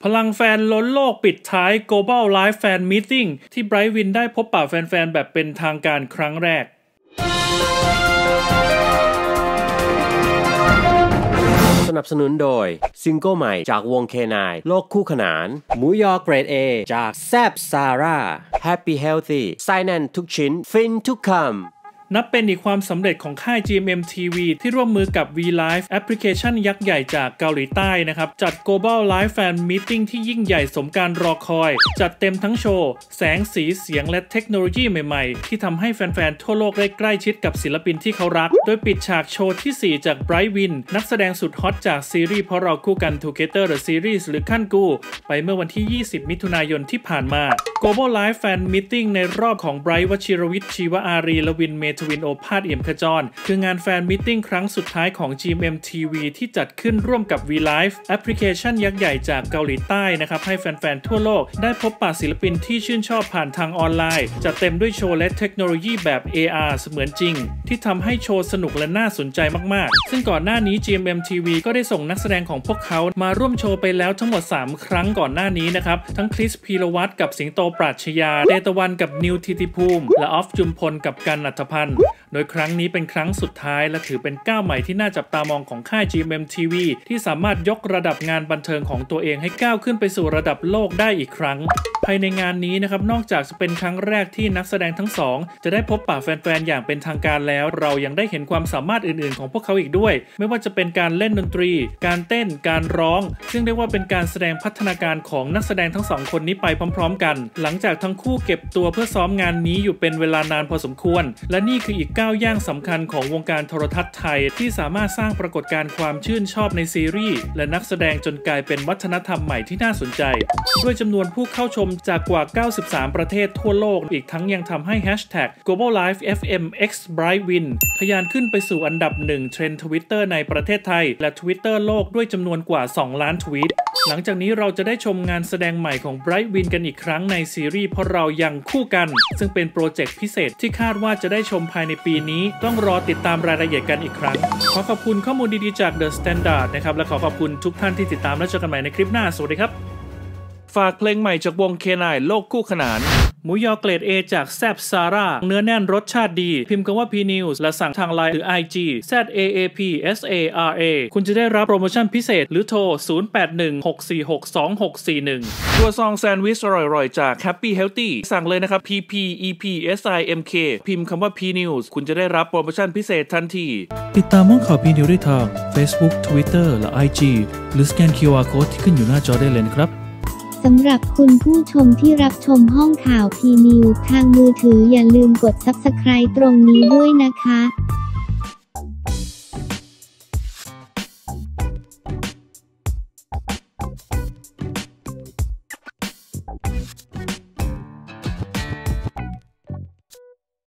พลังแฟนล้นโลกปิดท้าย Global Live Fan Meeting ที่ไบรท์วินได้พบปะแฟนๆแบบเป็นทางการครั้งแรกสนับสนุนโดยซิงเกิลใหม่จากวง K9 โลกคู่ขนานหมูยอเกรด A จากแซบซาร่า Happy Healthy ไส้แน่นทุกชิ้นฟินทุกคำนับเป็นอีกความสำเร็จของค่าย GMM TV ที่ร่วมมือกับ V-Live แอปพลิเคชันยักษ์ใหญ่จากเกาหลีใต้นะครับจัด Global Live Fan Meeting ที่ยิ่งใหญ่สมการรอคอยจัดเต็มทั้งโชว์แสงสีเสียงและเทคโนโลยีใหม่ๆที่ทำให้แฟนๆทั่วโลกได้ใกล้ชิดกับศิลปินที่เขารักโดยปิดฉากโชว์ที่ 4 จากไบรท์วินนักแสดงสุดฮอตจากซีรีส์เพราะเราคู่กัน Together the Series หรือขั้นกูไปเมื่อวันที่ 20 มิถุนายนที่ผ่านมา Global Live Fan Meeting ในรอบของไบรท์ วชิรวิทย์ ชีวอารีและวินเมทวินโอภาสเอี่ยมขจรคืองานแฟนมิทติ้งครั้งสุดท้ายของ GMM TV ที่จัดขึ้นร่วมกับ V-Live แอปพลิเคชันยักษ์ใหญ่จากเกาหลีใต้นะครับให้แฟนๆทั่วโลกได้พบปะศิลปินที่ชื่นชอบผ่านทางออนไลน์จัดเต็มด้วยโชว์และเทคโนโลยีแบบ AR เสมือนจริงที่ทำให้โชว์สนุกและน่าสนใจมากๆซึ่งก่อนหน้านี้ GMM TV ก็ได้ส่งนักแสดงของพวกเขามาร่วมโชว์ไปแล้วทั้งหมด3ครั้งก่อนหน้านี้นะครับทั้งคริสพีรวัตรกับสิงโตปราชญาเดตวันกับนิวทิติภูมิและออฟจุมพลกับกันณัฐพันธ์โดยครั้งนี้เป็นครั้งสุดท้ายและถือเป็นก้าวใหม่ที่น่าจับตามองของค่าย GMM TV ที่สามารถยกระดับงานบันเทิงของตัวเองให้ก้าวขึ้นไปสู่ระดับโลกได้อีกครั้งภายในงานนี้นะครับนอกจากจะเป็นครั้งแรกที่นักแสดงทั้งสองจะได้พบปะแฟนๆอย่างเป็นทางการแล้วเรายังได้เห็นความสามารถอื่นๆของพวกเขาอีกด้วยไม่ว่าจะเป็นการเล่นดนตรีการเต้นการร้องซึ่งเรียกว่าเป็นการแสดงพัฒนาการของนักแสดงทั้งสองคนนี้ไปพร้อมๆกันหลังจากทั้งคู่เก็บตัวเพื่อซ้อมงานนี้อยู่เป็นเวลานานพอสมควรและนี่คืออีกก้าวย่างสำคัญของวงการโทรทัศน์ไทยที่สามารถสร้างปรากฏการณ์ความชื่นชอบในซีรีส์และนักแสดงจนกลายเป็นวัฒนธรรมใหม่ที่น่าสนใจด้วยจำนวนผู้เข้าชมจากกว่า93ประเทศทั่วโลกอีกทั้งยังทำให้ Global Live FM X Brightwin ทะยานขึ้นไปสู่อันดับ1เทรนด์ Twitter ในประเทศไทยและ Twitter โลกด้วยจำนวนกว่า2ล้านทวีตหลังจากนี้เราจะได้ชมงานแสดงใหม่ของ Brightwin กันอีกครั้งในซีรีส์เพราะเรายังคู่กันซึ่งเป็นโปรเจกต์พิเศษที่คาดว่าจะได้ชมภายในปีนี้ต้องรอติดตามรายละเอียดกันอีกครั้งขอขอบคุณข้อมูลดีๆจาก The Standard นะครับและขอขอบคุณทุกท่านที่ติดตามและเจอกันใหม่ในคลิปหน้าสวัสดีครับฝากเพลงใหม่จากวง K9 โลกคู่ขนานหมูยอเกรด A จากแซบซาร่าเนื้อแน่นรสชาติดีพิมพ์คำว่า PNews และสั่งทาง LINE หรือ IG ZAAPSARA คุณจะได้รับโปรโมชั่นพิเศษหรือโทร 0816462641 ตัวซองแซนด์วิชอร่อยๆจาก Happy Healthy สั่งเลยนะครับ PPEPSIMK พิมพ์คำว่า PNews คุณจะได้รับโปรโมชั่นพิเศษทันทีติดตามห้องข่าว PNews ได้ทาง Facebook Twitter และ IG หรือสแกน QR Code ที่ขึ้นอยู่หน้าจอได้เลยนะครับสำหรับคุณผู้ชมที่รับชมห้องข่าว PNews ทางมือถืออย่าลืมกด Subscribe ตรงนี้ด้วยนะคะ